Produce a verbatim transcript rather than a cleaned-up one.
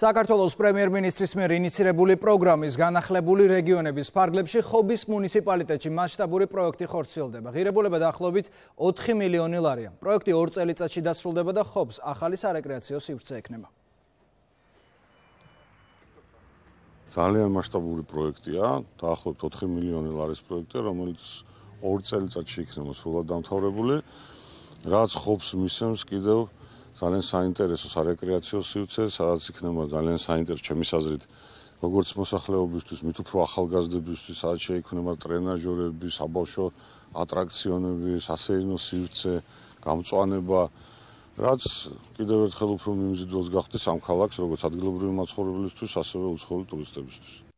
საქართველოს პრემიერ-მინისტრის მიერ ინიცირებული პროგრამის განახლებული რეგიონების ფარგლებში ხობის მუნიციპალიტეტში მასშტაბური პროექტი ხორციელდება. ღირებულება დაახლოებით ოთხი მილიონი ლარია. პროექტი ორ წელიწადში დასრულდება და ხობს ახალი სარეკრეაციო სივრცე ექნება. ძალიან მასშტაბური პროექტია, დაახლოებით ოთხი მილიონი ლარის პროექტია, რომელიც ორ წელიწადში იქნება სრულად დამთავრებული, რაც ხობს მისცემს კიდევ ძალიან საინტერესო სარეკრეაციო სივრცე, სადაც იქნება ძალიან საინტერესო ჩემის აზრით, როგორც მოსახლეობისთვის, მით უფრო ახალგაზრდებისთვის, სადაც შეიქმნება ტრენაჟორები, საბავშვო ატრაქციონები, სასეირნო სივრცე, გამწვანება, რაც კიდევ ერთხელ უფრო მიმზიდველს გახდეს ამ ქალაქს, როგორც ადგილობრივი მაცხოვრებლისთვის, ასევე უცხოელი ტურისტებისთვის.